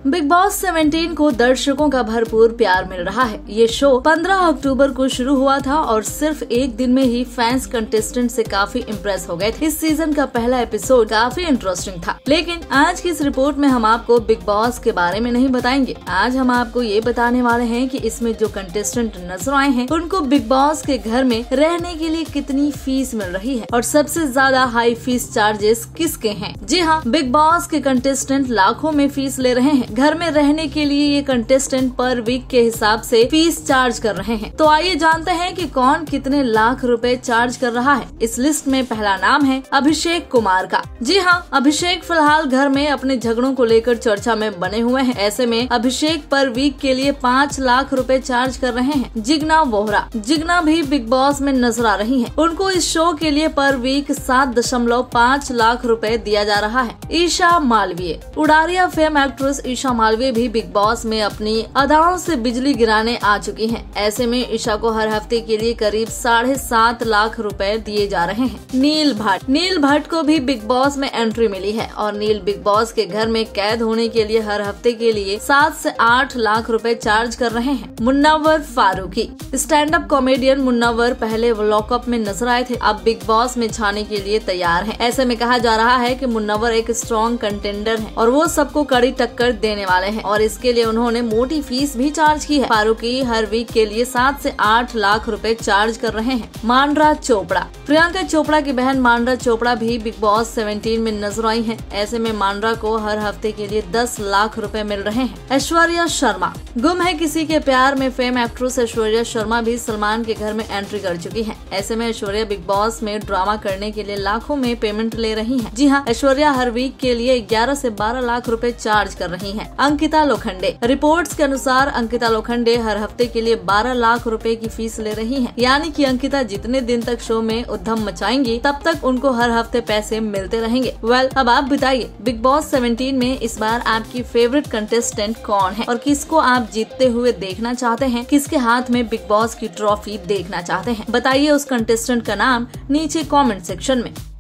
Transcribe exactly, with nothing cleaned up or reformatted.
Big boss seventeen को दर्शकों का भरपूर प्यार मिल रहा है। ये शो पंद्रह अक्टूबर को शुरू हुआ था और सिर्फ एक दिन में ही फैंस कंटेस्टेंट से काफी इम्प्रेस हो गए थे। इस सीजन का पहला एपिसोड काफी इंटरेस्टिंग था, लेकिन आज की इस रिपोर्ट में हम आपको बिग बॉस के बारे में नहीं बताएंगे। आज हम आपको ये बताने वाले हैं कि इसमें जो कंटेस्टेंट नजर आए हैं उनको बिग बॉस के घर में रहने के लिए कितनी फीस मिल रही है और सबसे ज्यादा हाई फीस चार्जेस किसके हैं। जी हाँ, बिग बॉस के कंटेस्टेंट लाखों में फीस ले रहे हैं। घर में रहने के लिए ये कंटेस्टेंट पर वीक के हिसाब से फीस चार्ज कर रहे हैं। तो आइए जानते हैं कि कौन कितने लाख रुपए चार्ज कर रहा है। इस लिस्ट में पहला नाम है अभिषेक कुमार का। जी हाँ, अभिषेक फिलहाल घर में अपने झगड़ों को लेकर चर्चा में बने हुए हैं। ऐसे में अभिषेक पर वीक के लिए पाँच लाख रुपए चार्ज कर रहे हैं। जिग्ना वोहरा जिग्ना भी बिग बॉस में नजर आ रही है। उनको इस शो के लिए पर वीक सात दशमलव पाँच लाख रुपए दिया जा रहा है। ईशा मालवीय उड़ारिया फेम एक्ट्रेस ईशा मालवीय भी बिग बॉस में अपनी अदाओं से बिजली गिराने आ चुकी हैं। ऐसे में ईशा को हर हफ्ते के लिए करीब साढ़े सात लाख रुपए दिए जा रहे हैं। नील भट्ट नील भट्ट को भी बिग बॉस में एंट्री मिली है और नील बिग बॉस के घर में कैद होने के लिए हर हफ्ते के लिए सात से आठ लाख रुपए चार्ज कर रहे हैं। Munawar Faruqui stand up comedian Munawar पहले लॉकअप में नजर आए थे, अब बिग बॉस में छाने के लिए तैयार है। ऐसे में कहा जा रहा है कि मुन्नावर एक स्ट्रॉन्ग कंटेंडर है और वो सबको कड़ी टक्कर देने वाले हैं और इसके लिए उन्होंने मोटी फीस भी चार्ज की है। फारूकी हर वीक के लिए सात से आठ लाख रुपए चार्ज कर रहे हैं। मांड्रा चोपड़ा प्रियंका चोपड़ा की बहन मांड्रा चोपड़ा भी बिग बॉस सेवनटीन में नजर आई है। ऐसे में मांड्रा को हर हफ्ते के लिए दस लाख रुपए मिल रहे हैं। ऐश्वर्या शर्मा गुम है किसी के प्यार में फेम एक्ट्रेस ऐश्वर्या शर्मा भी सलमान के घर में एंट्री कर चुकी है। ऐसे में ऐश्वर्या बिग बॉस में ड्रामा करने के लिए लाखों में पेमेंट ले रही है। जी हाँ, ऐश्वर्या हर वीक के लिए ग्यारह से बारह लाख रुपए चार्ज कर रही है। अंकिता लोखंडे रिपोर्ट्स के अनुसार अंकिता लोखंडे हर हफ्ते के लिए बारह लाख रुपए की फीस ले रही हैं। यानी कि अंकिता जितने दिन तक शो में उद्यम मचाएंगी तब तक उनको हर हफ्ते पैसे मिलते रहेंगे। वेल well, अब आप बताइए बिग बॉस सेवनटीन में इस बार आपकी फेवरेट कंटेस्टेंट कौन है और किसको आप जीतते हुए देखना चाहते हैं, किसके हाथ में बिग बॉस की ट्रॉफी देखना चाहते हैं। बताइए उस कंटेस्टेंट का नाम नीचे कॉमेंट सेक्शन में।